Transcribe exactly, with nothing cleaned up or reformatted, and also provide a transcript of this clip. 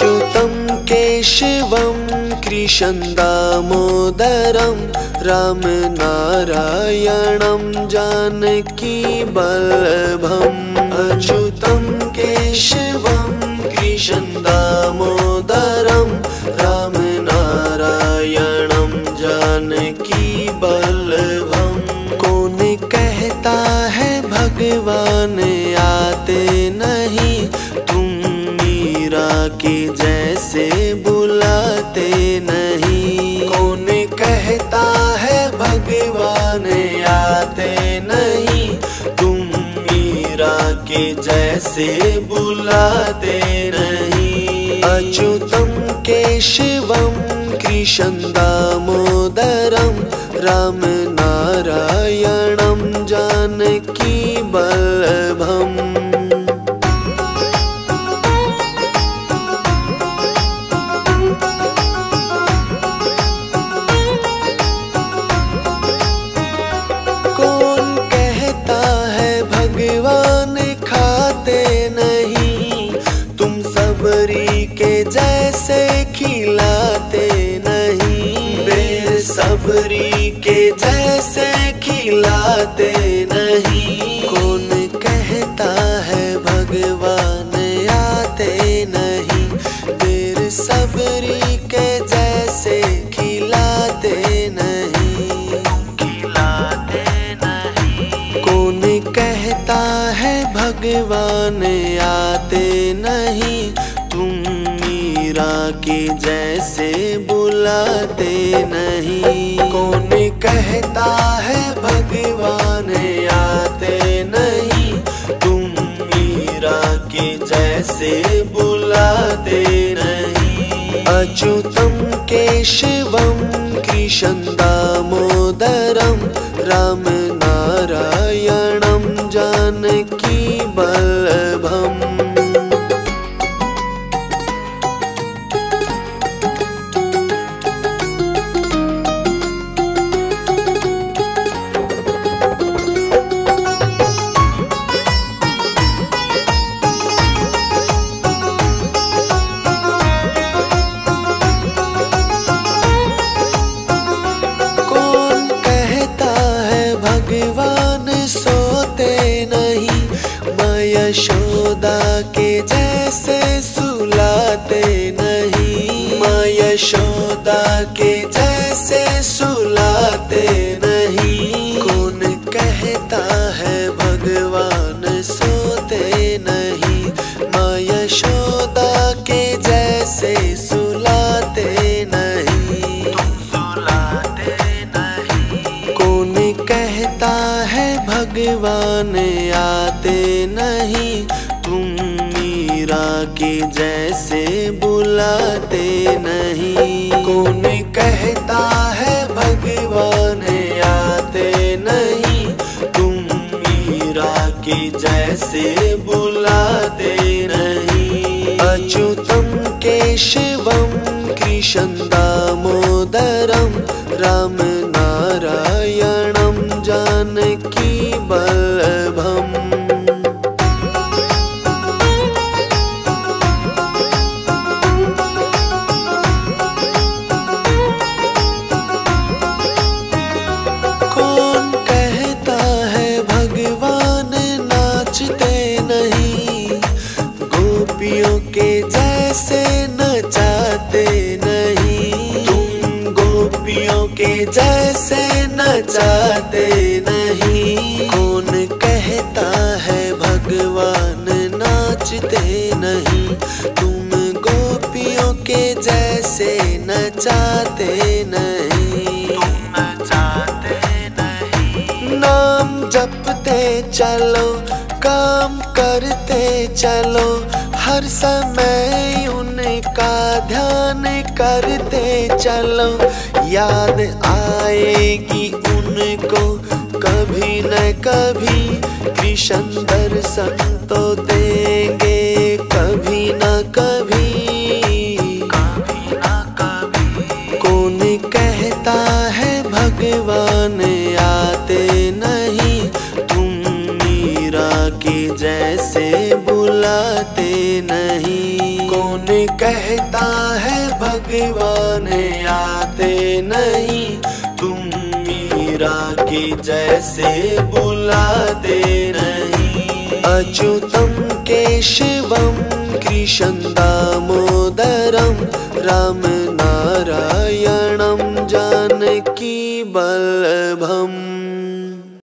अच्युतं केशवं कृष्णं दामोदरं रामनारायणं जानकी वल्लभम्। अच्युतं केशवं कृष्णं दामोदरं रामनारायणं जानकी वल्लभम्। कौन कहता है भगवान आते नहीं, तुम मीरा के जैसे बुलाते नहीं। कौन कहता है भगवान आते नहीं, तुम मीरा के जैसे बुलाते नहीं। अच्युतं केशवं कृष्णं दामोदरं रामनारायणं जानकी वल्लभम्। कौन कहता है भगवान खाते नहीं, तुम सबरी के जैसे खिलाते नहीं। बेसब्री के जैसे खिलाते नहीं। कौन कहता है भगवान आते नहीं, बेसब्री के जैसे खिलाते नहीं, खिलाते नहीं। कौन कहता है भगवान आते नहीं, तुम मीरा के जैसे बुलाते नहीं। कौन कहता है भगवान आते नहीं, तुम मीरा के जैसे बुलाते नहीं। अच्युतं केशवं कृष्णं दामोदरं रामनारायणं जानकी वल्लभम्। भगवान सोते नहीं, माँ यशोदा के जैसे सुलाते नहीं। माँ यशोदा के जैसे सुलाते नहीं। कौन कहता है भगवान सोते नहीं, माँ यशोदा के जैसे सुलाते नहीं, तुम सुलाते नहीं। कौन कहता है भगवान आते नहीं, तुम मीरा के जैसे बुलाते नहीं। कौन कहता है भगवान आते नहीं, तुम मीरा के जैसे बुलाते नहीं। अच्युतं केशवं कृष्णं दामोदरं रामनारायणं जानकी वल्लभम्। कौन कहता है भगवान नाचते नहीं, गोपियों के जैसे नचाते नहीं। तुम गोपियों के जैसे नचाते नहीं। कौन कहता है भगवान नाचते नहीं, तुम गोपियों के जैसे नचाते नहीं, तुम नचाते नहीं। नाम जपते चलो, काम करते चलो, हर समय उनका ध्यान करते चलो। याद आएगी उनको कभी न कभी, कृष्ण दर्शन तो देंगे कभी न कभी, कभी न कभी। कौन कहता है भगवान आते नहीं, तुम मीरा के जैसे बुलाते नहीं। कौन कहता है भगवान आते नहीं, तुम मीरा के जैसे बुलाते नहीं। अच्युतम केशवम कृष्ण दामोदरम, राम नारायणम जानकी बल्लभम।